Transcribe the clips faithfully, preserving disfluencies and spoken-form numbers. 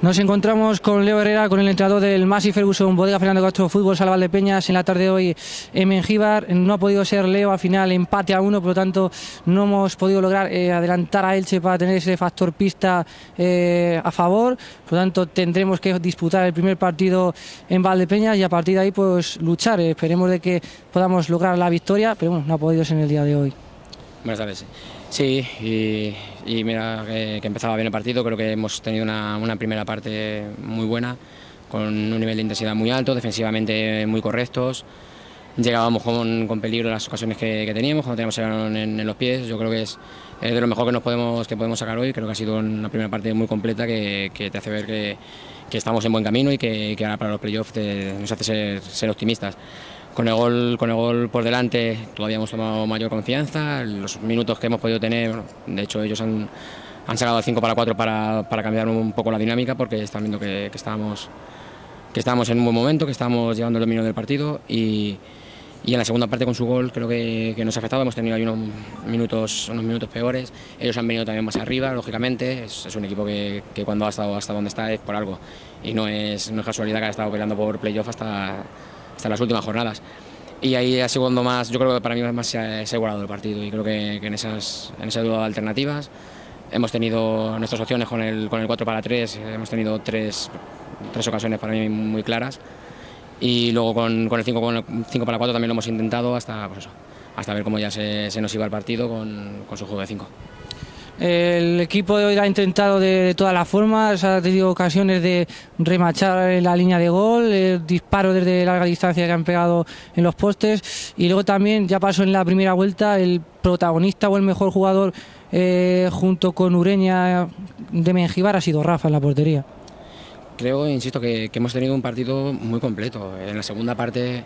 Nos encontramos con Leo Herrera, con el entrenador del Massey Ferguson Bodega Fernando Castro Fútbol Sala Valdepeñas en la tarde de hoy en Mengíbar. No ha podido ser Leo, al final empate a uno, por lo tanto no hemos podido lograr eh, adelantar a Elche para tener ese factor pista eh, a favor. Por lo tanto tendremos que disputar el primer partido en Valdepeñas y a partir de ahí pues luchar. Eh, esperemos de que podamos lograr la victoria, pero bueno, no ha podido ser en el día de hoy. Buenas tardes. Sí, y, y mira que, que empezaba bien el partido. Creo que hemos tenido una, una primera parte muy buena, con un nivel de intensidad muy alto, defensivamente muy correctos. Llegábamos con, con peligro en las ocasiones que, que teníamos, cuando teníamos el balón en, en los pies. Yo creo que es, es de lo mejor que nos podemos, que podemos sacar hoy. Creo que ha sido una primera parte muy completa que, que te hace ver que, que estamos en buen camino y que, que ahora para los playoffs nos hace ser, ser optimistas. Con el, gol, con el gol por delante todavía hemos tomado mayor confianza. Los minutos que hemos podido tener, de hecho ellos han, han sacado cinco para cuatro para, para cambiar un poco la dinámica, porque están viendo que, que, estábamos, que estábamos en un buen momento, que estábamos llevando el dominio del partido y, y en la segunda parte con su gol creo que, que nos ha afectado. Hemos tenido ahí unos minutos, unos minutos peores. Ellos han venido también más arriba, lógicamente. Es, es un equipo que, que cuando ha estado hasta donde está es por algo y no es, no es casualidad que ha estado peleando por playoff hasta... hasta las últimas jornadas, y ahí ha sido cuando más, yo creo que para mí más se ha, se ha igualado el partido, y creo que, que en esas en esa duda de alternativas hemos tenido nuestras opciones con el, con el cuatro para tres, hemos tenido tres, tres ocasiones para mí muy claras, y luego con, con el cinco para cuatro también lo hemos intentado hasta, pues eso, hasta ver cómo ya se, se nos iba el partido con, con su juego de cinco. El equipo de hoy ha intentado de, de todas las formas, ha tenido ocasiones de remachar en la línea de gol, el disparo desde larga distancia que han pegado en los postes, y luego también ya pasó en la primera vuelta el protagonista o el mejor jugador eh, junto con Ureña de Mengíbar ha sido Rafa en la portería. Creo, insisto, que, que hemos tenido un partido muy completo. En la segunda parte,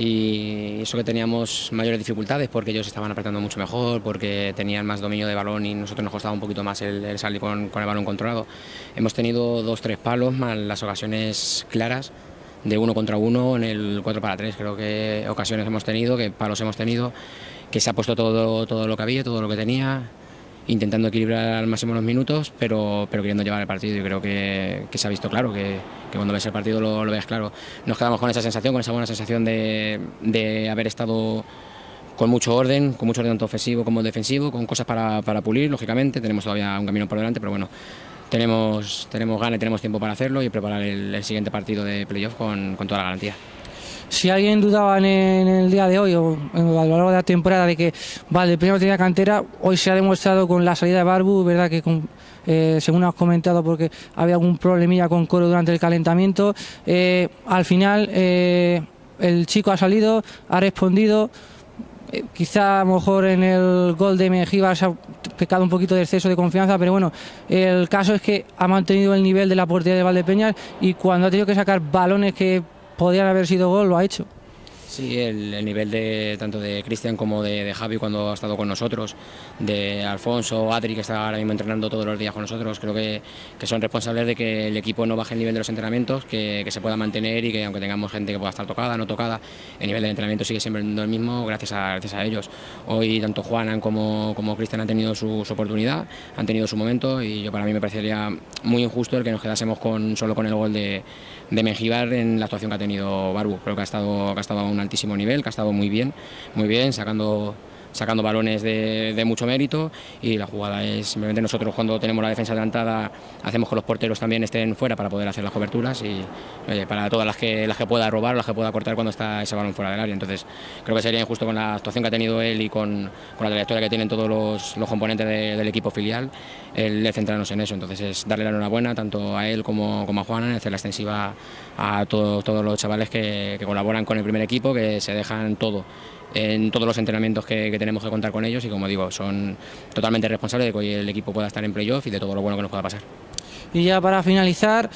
y eso que teníamos mayores dificultades porque ellos estaban apretando mucho mejor, porque tenían más dominio de balón y nosotros nos costaba un poquito más el, el salir con, con el balón controlado. Hemos tenido dos, tres palos, más las ocasiones claras de uno contra uno en el cuatro para tres. Creo que ocasiones hemos tenido, que palos hemos tenido, que se ha puesto todo, todo lo que había, todo lo que tenía, intentando equilibrar al máximo los minutos, pero, pero queriendo llevar el partido, y creo que, que se ha visto claro, que, que cuando ves el partido lo, lo ves claro. Nos quedamos con esa sensación, con esa buena sensación de, de haber estado con mucho orden, con mucho orden tanto ofensivo como defensivo, con cosas para, para pulir, lógicamente. Tenemos todavía un camino por delante, pero bueno, tenemos, tenemos ganas y tenemos tiempo para hacerlo y preparar el, el siguiente partido de playoff con, con toda la garantía. Si alguien dudaba en el día de hoy o a lo largo de la temporada de que Valdepeñas tenía cantera, hoy se ha demostrado con la salida de Barbu, verdad que con, eh, según has comentado, porque había algún problemilla con Coro durante el calentamiento, eh, al final eh, el chico ha salido, ha respondido. Eh, quizá a lo mejor en el gol de Mengíbar se ha pecado un poquito de exceso de confianza, pero bueno, el caso es que ha mantenido el nivel de la portería de Valdepeñas, y cuando ha tenido que sacar balones que podrían haber sido gol, lo ha hecho. Sí, el, el nivel de tanto de Cristian como de, de Javi cuando ha estado con nosotros, de Alfonso, Adri, que está ahora mismo entrenando todos los días con nosotros, creo que, que son responsables de que el equipo no baje el nivel de los entrenamientos, que, que se pueda mantener, y que aunque tengamos gente que pueda estar tocada, no tocada, el nivel del entrenamiento sigue siendo el mismo gracias a, gracias a ellos. Hoy tanto Juanan como, como Cristian han tenido su, su oportunidad, han tenido su momento, y yo para mí me parecería muy injusto el que nos quedásemos con, solo con el gol de, de Mengíbar en la actuación que ha tenido Barbu. Creo que ha estado, que ha estado a un altísimo nivel, que ha estado muy bien, muy bien, sacando, sacando balones de, de mucho mérito, y la jugada es simplemente nosotros cuando tenemos la defensa adelantada hacemos que los porteros también estén fuera para poder hacer las coberturas, y oye, para todas las que, las que pueda robar, las que pueda cortar cuando está ese balón fuera del área. Entonces creo que sería injusto con la actuación que ha tenido él y con, con la trayectoria que tienen todos los, los componentes de, del equipo filial, el, el centrarnos en eso. Entonces es darle la enhorabuena tanto a él como, como a Juan, hacer la extensiva a todo, todos los chavales que, que colaboran con el primer equipo, que se dejan todo en todos los entrenamientos que, que tenemos que contar con ellos, y como digo, son totalmente responsables de que hoy el equipo pueda estar en playoff y de todo lo bueno que nos pueda pasar. Y ya para finalizar,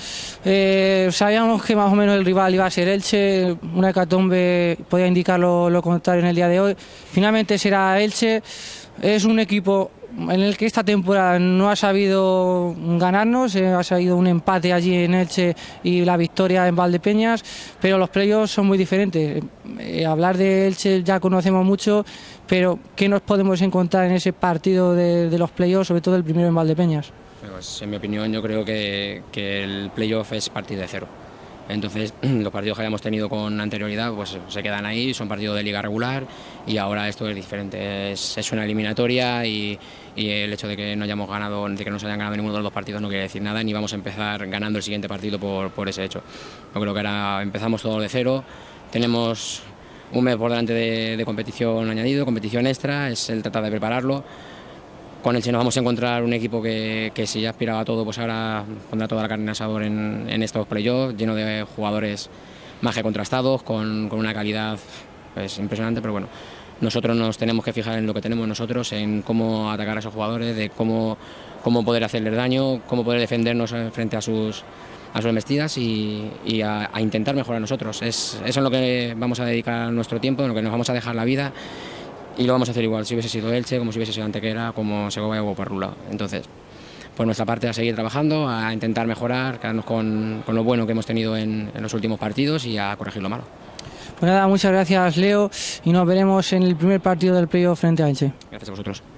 eh, sabíamos que más o menos el rival iba a ser Elche, una hecatombe podía indicar lo, lo contrario en el día de hoy. Finalmente será Elche. Es un equipo en el que esta temporada no ha sabido ganarnos, eh, ha salido un empate allí en Elche y la victoria en Valdepeñas, pero los playoffs son muy diferentes. Eh, hablar de Elche ya conocemos mucho, pero ¿qué nos podemos encontrar en ese partido de, de los playoffs, sobre todo el primero en Valdepeñas? Pues, en mi opinión, yo creo que, que el playoff es partir de cero. Entonces, los partidos que hayamos tenido con anterioridad pues se quedan ahí, son partidos de liga regular y ahora esto es diferente, es, es una eliminatoria y, y el hecho de que no hayamos ganado, de que no se hayan ganado ninguno de los dos partidos no quiere decir nada, ni vamos a empezar ganando el siguiente partido por, por ese hecho. Yo creo que ahora empezamos todo de cero, tenemos un mes por delante de, de competición añadido, competición extra, es el tratar de prepararlo. Con el Che nos vamos a encontrar un equipo que, que si ya aspiraba a todo, pues ahora pondrá toda la carne en el asador en, en estos playoffs, lleno de jugadores más que contrastados, con, con una calidad pues, impresionante, pero bueno, nosotros nos tenemos que fijar en lo que tenemos nosotros, en cómo atacar a esos jugadores, de cómo, cómo poder hacerles daño, cómo poder defendernos frente a sus, a sus embestidas y, y a, a intentar mejorar nosotros. Es, eso es en lo que vamos a dedicar nuestro tiempo, en lo que nos vamos a dejar la vida. Y lo vamos a hacer igual, si hubiese sido Elche, como si hubiese sido Antequera, como Segovia o Parrula. Entonces, por nuestra parte, a seguir trabajando, a intentar mejorar, quedarnos con, con lo bueno que hemos tenido en, en los últimos partidos y a corregir lo malo. Pues nada, muchas gracias, Leo, y nos veremos en el primer partido del playoff frente a Elche. Gracias a vosotros.